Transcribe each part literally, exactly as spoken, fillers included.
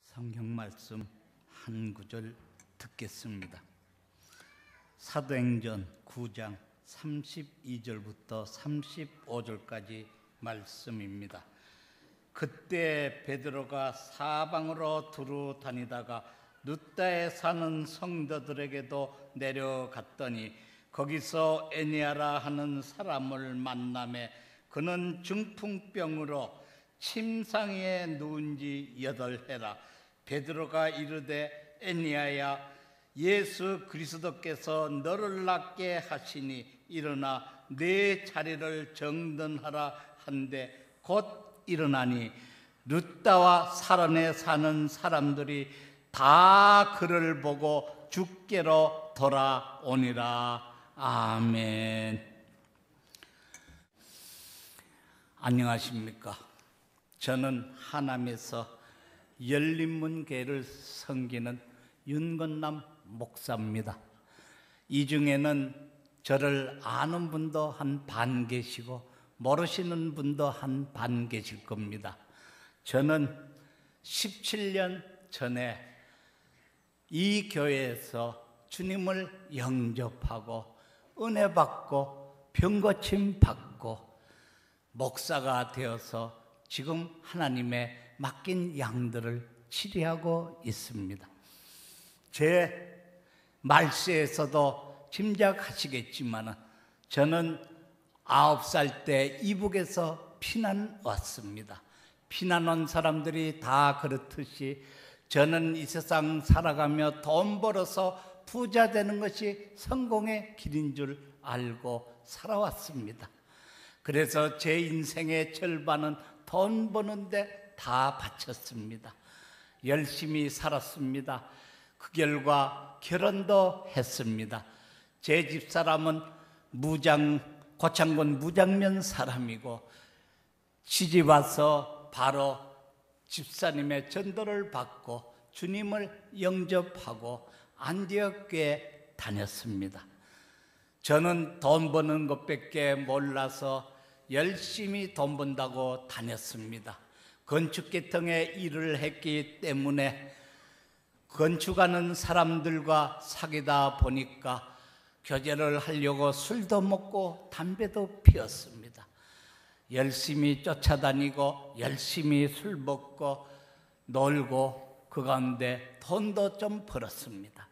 성경 말씀 한 구절 듣겠습니다. 사도행전 구 장 삼십이 절부터 삼십오 절까지 말씀입니다. 그때 베드로가 사방으로 두루 다니다가 룻다에 사는 성도들에게도 내려갔더니 거기서 에니아라 하는 사람을 만나매 그는 중풍병으로 침상에 누운 지 여덟 해라. 베드로가 이르되 에니아야 예수 그리스도께서 너를 낫게 하시니 일어나 내 자리를 정돈하라 한데 곧 일어나니 룻다와 사란에 사는 사람들이 다 그를 보고 주께로 돌아오니라. 아멘. 안녕하십니까? 저는 하남에서 열린문교회를 섬기는 윤건남 목사입니다. 이 중에는 저를 아는 분도 한 반 계시고 모르시는 분도 한 반 계실 겁니다. 저는 십칠 년 전에 이 교회에서 주님을 영접하고 은혜 받고 병고침 받고 목사가 되어서 지금 하나님의 맡긴 양들을 치료하고 있습니다. 제 말세에서도 짐작하시겠지만 저는 아홉 살 때 이북에서 피난 왔습니다. 피난 온 사람들이 다 그렇듯이 저는 이 세상 살아가며 돈 벌어서 부자 되는 것이 성공의 길인 줄 알고 살아왔습니다. 그래서 제 인생의 절반은 돈 버는데 다 바쳤습니다. 열심히 살았습니다. 그 결과 결혼도 했습니다. 제 집사람은 무장, 고창군 무장면 사람이고 시집 와서 바로 집사님의 전도를 받고 주님을 영접하고 안디옥 교회에 다녔습니다. 저는 돈 버는 것밖에 몰라서 열심히 돈 번다고 다녔습니다. 건축계통에 일을 했기 때문에 건축하는 사람들과 사귀다 보니까 교제를 하려고 술도 먹고 담배도 피웠습니다. 열심히 쫓아다니고 열심히 술 먹고 놀고 그 가운데 돈도 좀 벌었습니다.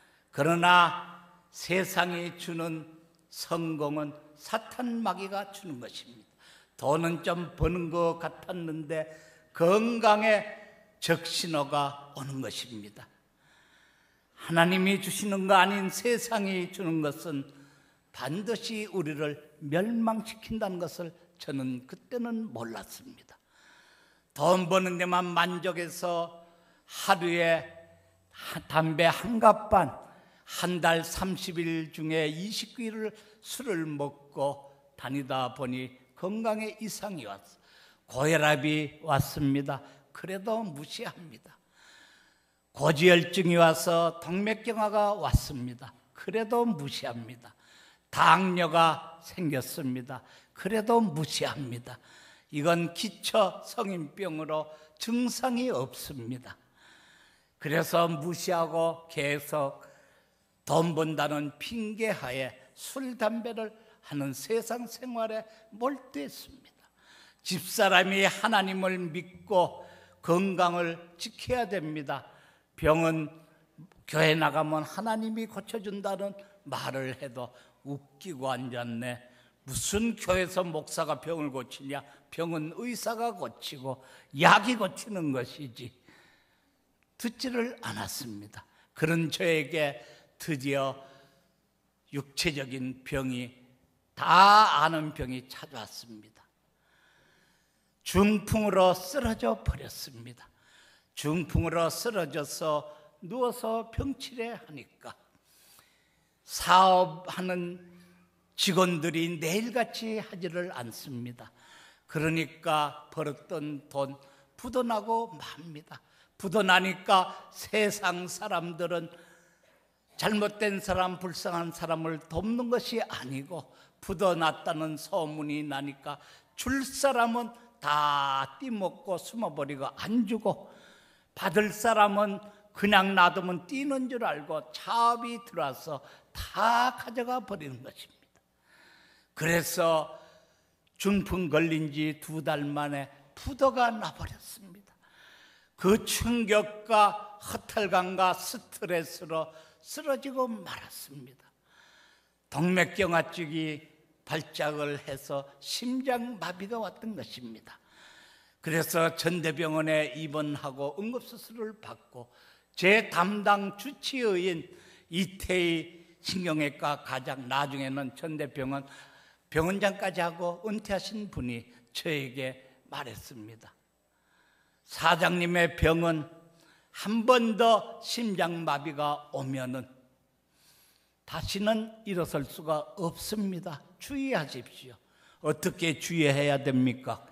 그러나 세상이 주는 성공은 사탄 마귀가 주는 것입니다. 돈은 좀 버는 것 같았는데 건강에 적신호가 오는 것입니다. 하나님이 주시는 거 아닌 세상이 주는 것은 반드시 우리를 멸망시킨다는 것을 저는 그때는 몰랐습니다. 돈 버는 데만 만족해서 하루에 담배 한 갑반, 한 달 삼십 일 중에 이십구 일을 술을 먹고 다니다 보니 건강에 이상이 왔어. 고혈압이 왔습니다. 그래도 무시합니다. 고지혈증이 와서 동맥경화가 왔습니다. 그래도 무시합니다. 당뇨가 생겼습니다. 그래도 무시합니다. 이건 기초 성인병으로 증상이 없습니다. 그래서 무시하고 계속 돈 번다는 핑계하에 술, 담배를 하는 세상 생활에 몰두했습니다. 집사람이 하나님을 믿고 건강을 지켜야 됩니다. 병은 교회 나가면 하나님이 고쳐준다는 말을 해도 웃기고 앉았네. 무슨 교회에서 목사가 병을 고치냐? 병은 의사가 고치고 약이 고치는 것이지. 듣지를 않았습니다. 그런 저에게 드디어 육체적인 병이 다 아는 병이 찾아왔습니다. 중풍으로 쓰러져 버렸습니다. 중풍으로 쓰러져서 누워서 병치레 하니까 사업하는 직원들이 내일같이 하지를 않습니다. 그러니까 벌었던 돈 부도나고 맙니다. 부도나니까 세상 사람들은 잘못된 사람, 불쌍한 사람을 돕는 것이 아니고 부도났다는 소문이 나니까 줄 사람은 다 띠먹고 숨어버리고 안 주고 받을 사람은 그냥 놔두면 뛰는 줄 알고 차업이 들어와서 다 가져가 버리는 것입니다. 그래서 중풍 걸린 지 두 달 만에 부도가 나버렸습니다. 그 충격과 허탈감과 스트레스로 쓰러지고 말았습니다. 동맥경화증이 발작을 해서 심장마비가 왔던 것입니다. 그래서 전대병원에 입원하고 응급수술을 받고 제 담당 주치의인 이태희 신경외과 과장, 나중에는 전대병원 병원장까지 하고 은퇴하신 분이 저에게 말했습니다. 사장님의 병은 한 번 더 심장마비가 오면은 다시는 일어설 수가 없습니다. 주의하십시오. 어떻게 주의해야 됩니까?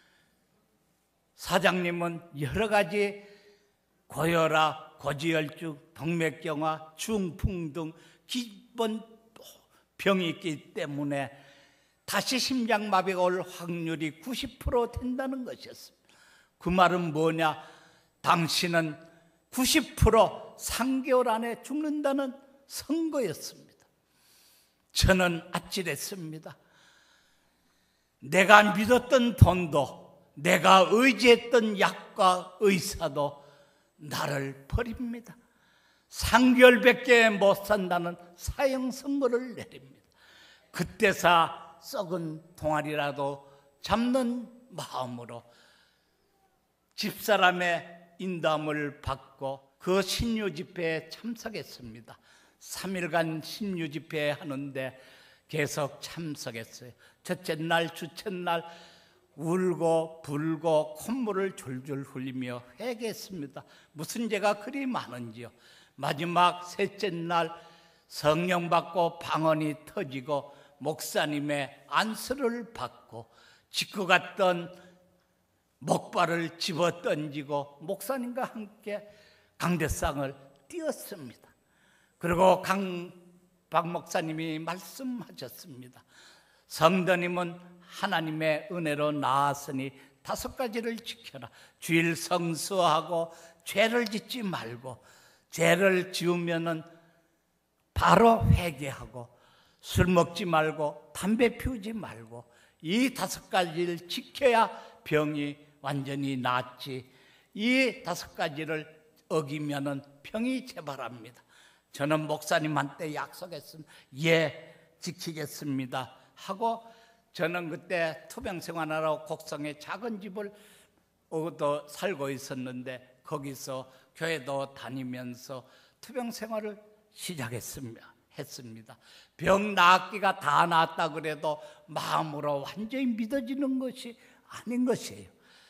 사장님은 여러 가지 고혈압, 고지혈증, 동맥경화, 중풍 등 기본 병이 있기 때문에 다시 심장마비가 올 확률이 구십 퍼센트 된다는 것이었습니다. 그 말은 뭐냐? 당신은 구십 퍼센트 삼 개월 안에 죽는다는 선거였습니다. 저는 아찔했습니다. 내가 믿었던 돈도, 내가 의지했던 약과 의사도 나를 버립니다. 삼 개월밖에 못 산다는 사형 선고를 내립니다. 그때서 썩은 동아리라도 잡는 마음으로 집사람의 인담을 받고 그 신유 집회에 참석했습니다. 삼 일간 신유 집회 하는데 계속 참석했어요. 첫째 날, 주첫 날 울고 불고 콧물을 줄줄 흘리며 회개했습니다. 무슨 죄가 그리 많은지요. 마지막 셋째 날 성령 받고 방언이 터지고 목사님의 안수를 받고 짓고 갔던 목발을 집어 던지고 목사님과 함께 강대상을 띄었습니다. 그리고 강 박 목사님이 말씀하셨습니다. 성도님은 하나님의 은혜로 나았으니 다섯 가지를 지켜라. 주일 성수하고 죄를 짓지 말고, 죄를 지으면은 바로 회개하고, 술 먹지 말고 담배 피우지 말고, 이 다섯 가지를 지켜야 병이 완전히 낫지. 이 다섯 가지를 어기면은 병이 재발합니다. 저는 목사님한테 약속했습니다. 예, 지키겠습니다 하고, 저는 그때 투병 생활하러 곡성에 작은 집을 얻어 살고 있었는데 거기서 교회도 다니면서 투병 생활을 시작했습니다. 했습니다. 병 낫기가 다 낫다 그래도 마음으로 완전히 믿어지는 것이 아닌 것이에요.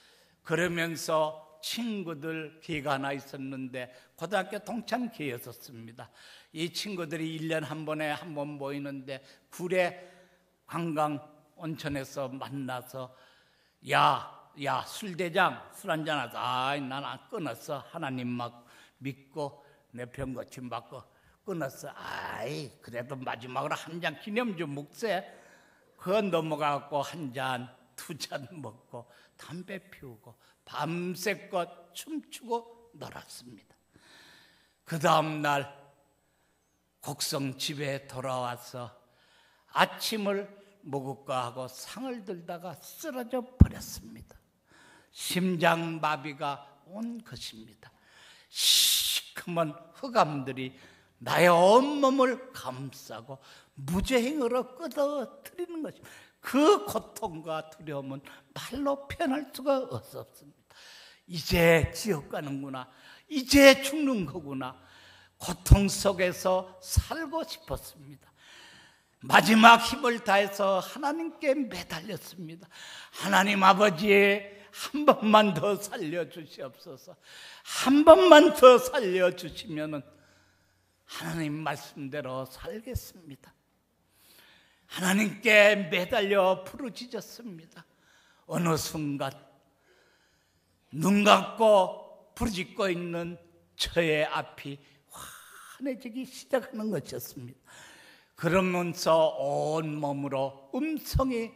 그러면서 친구들 기회가 하나 있었는데 고등학교 동창회였었습니다. 이 친구들이 일 년에 한 번에 한 번 모이는데 구례 관광 온천에서 만나서 야, 야, 술대장 술 한잔 하자. 아이, 난 안 끊었어. 하나님 막 믿고 내 병 고침 받고 끊었어. 아이, 그래도 마지막으로 한 잔 기념주 묵세. 그거 넘어가고 한 잔, 두 잔 먹고 담배 피우고 밤새껏 춤추고 놀았습니다. 그 다음 날 곡성 집에 돌아와서 아침을 먹을까 하고 상을 들다가 쓰러져 버렸습니다. 심장마비가 온 것입니다. 시커먼 흑암들이 나의 온몸을 감싸고 무죄행으로 끌어들이는 것입니다. 그 고통과 두려움은 말로 표현할 수가 없었습니다. 이제 지옥 가는구나, 이제 죽는 거구나. 고통 속에서 살고 싶었습니다. 마지막 힘을 다해서 하나님께 매달렸습니다. 하나님 아버지, 한 번만 더 살려주시옵소서. 한 번만 더 살려주시면은 하나님 말씀대로 살겠습니다. 하나님께 매달려 부르짖었습니다. 어느 순간 눈 감고 부르짖고 있는 저의 앞이 환해지기 시작하는 것이었습니다. 그러면서 온몸으로 음성이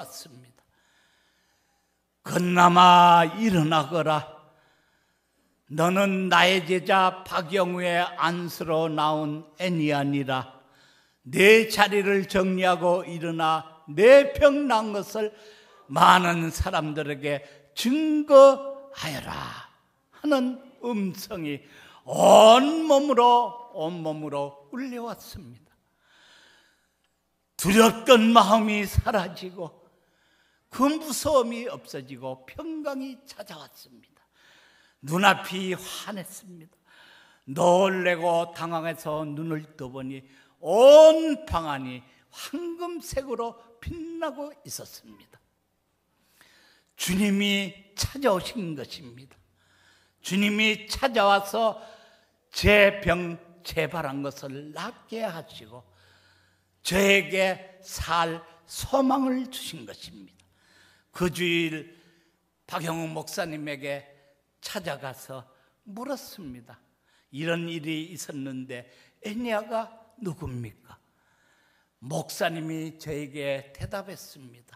울려왔습니다. 건남아 일어나거라. 너는 나의 제자 박영우의 안수로 나온 애니아니라. 내 자리를 정리하고 일어나 내 병 난 것을 많은 사람들에게 증거하여라 하는 음성이 온몸으로 온몸으로 울려왔습니다. 두렵던 마음이 사라지고 그 무서움이 없어지고 평강이 찾아왔습니다. 눈앞이 환했습니다. 놀래고 당황해서 눈을 떠보니 온 방안이 황금색으로 빛나고 있었습니다. 주님이 찾아오신 것입니다. 주님이 찾아와서 제 병 재발한 것을 낫게 하시고 저에게 살 소망을 주신 것입니다. 그 주일 박영우 목사님에게 찾아가서 물었습니다. 이런 일이 있었는데 애니아가 누굽니까? 목사님이 저에게 대답했습니다.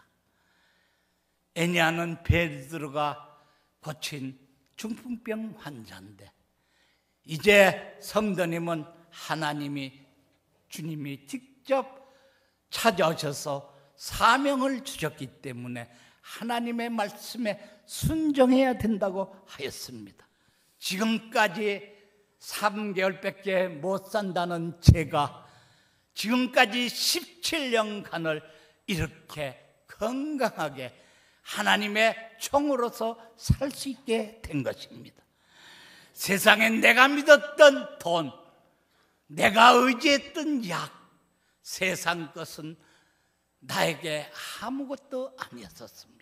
애니아는 베드로가 고친 중풍병 환자인데 이제 성도님은 하나님이 주님이 직접 찾아오셔서 사명을 주셨기 때문에 하나님의 말씀에 순종해야 된다고 하였습니다. 지금까지 삼 개월밖에 못 산다는 제가 지금까지 십칠 년간을 이렇게 건강하게 하나님의 종으로서 살 수 있게 된 것입니다. 세상에 내가 믿었던 돈, 내가 의지했던 약, 세상 것은 나에게 아무것도 아니었었습니다.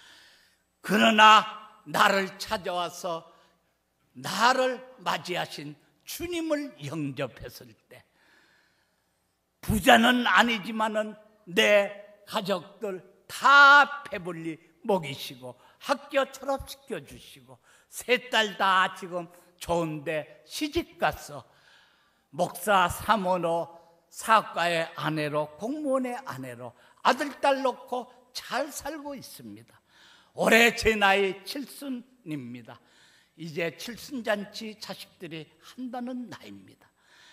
그러나 나를 찾아와서 나를 맞이하신 주님을 영접했을 때 부자는 아니지만은 내 가족들 다 배불리 먹이시고 학교 졸업시켜 주시고 세 딸 다 지금 좋은데 시집가서 목사 사모로 사업가의 아내로 공무원의 아내로 아들 딸 놓고 잘 살고 있습니다. 올해 제 나이 칠순입니다. 이제 칠순잔치 자식들이 한다는 나이입니다.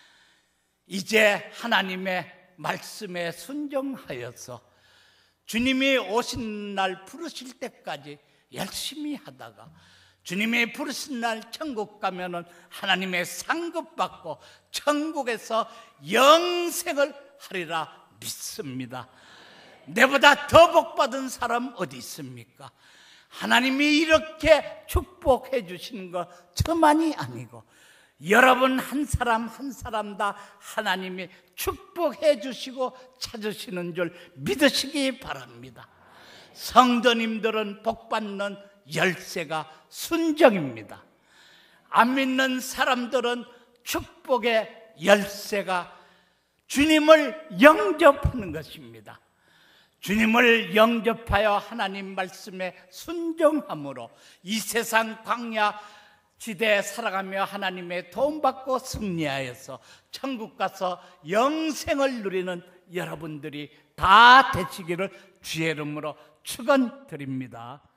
이제 하나님의 말씀에 순종하여서 주님이 오신 날 부르실 때까지 열심히 하다가 주님이 부르신 날 천국 가면은 하나님의 상급 받고 천국에서 영생을 하리라 믿습니다. 내보다 더 복받은 사람 어디 있습니까? 하나님이 이렇게 축복해 주시는 거 저만이 아니고 여러분 한 사람 한 사람 다 하나님이 축복해 주시고 찾으시는 줄 믿으시기 바랍니다. 성도님들은 복받는 열쇠가 순종입니다. 안 믿는 사람들은 축복의 열쇠가 주님을 영접하는 것입니다. 주님을 영접하여 하나님 말씀에 순종함으로 이 세상 광야 지대에 살아가며 하나님의 도움받고 승리하여서 천국 가서 영생을 누리는 여러분들이 다 되시기를 주의 이름으로 축원드립니다.